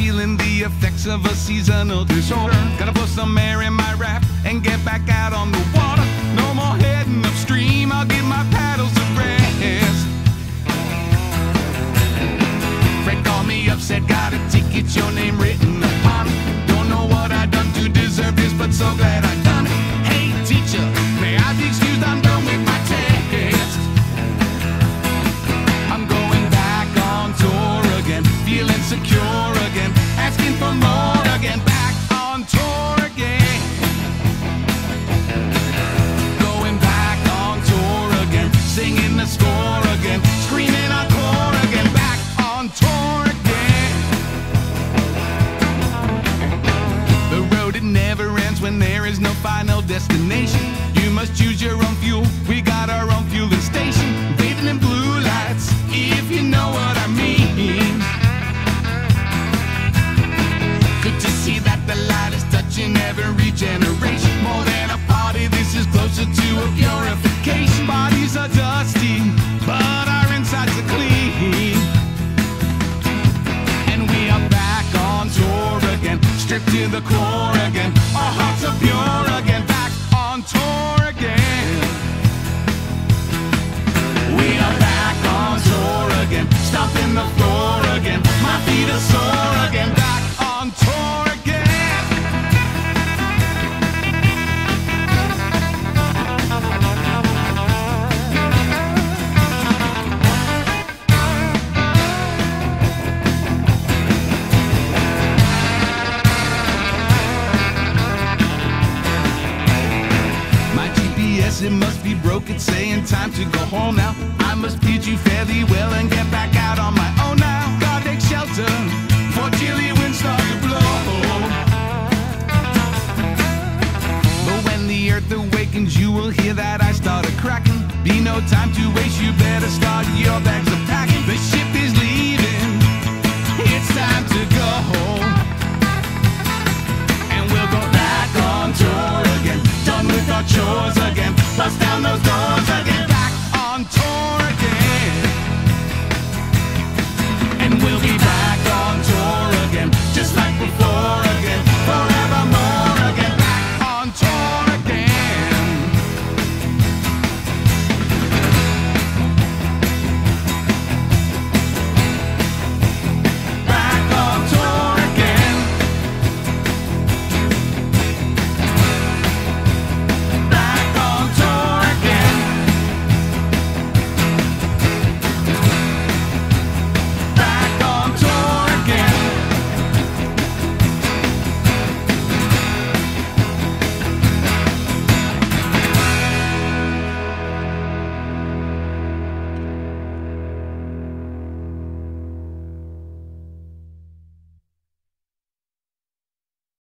feeling the effects of a seasonal disorder. Gotta put some air in my raft and get back out on the water. No more heading upstream, I'll give my paddles a rest. Fred called me up, said got a ticket, your name written upon it. Don't know what I done to deserve this, but so glad I done it. Hey teacher, may I be excused, I'm done with my test. I'm going back on tour again, feeling secure again, asking for more again, back on tour again. Going back on tour again, singing the score again, screaming encore again, back on tour again. The road, it never ends when there is no final destination. You must choose your own fuel, we got our own fueling station. Bathing in blue lights, if you know what I mean. Good to see that the light is touching every generation. More than a party, this is closer to a purification. Bodies are dusty, but our insides are clean. And we are back on tour again, stripped to the core again. Our hearts are pure again, back on tour again. We are back on tour again, stomping the floor again. My feet are sore again, back on tour again. My GPS, it must be broken, saying time to go home now. I must bid you fairly well and get back out on my own now. God take shelter, for chilly winds start to blow. But when the earth awakens, you will hear that I start a cracking. Be no time to waste, you better start your bags of packing.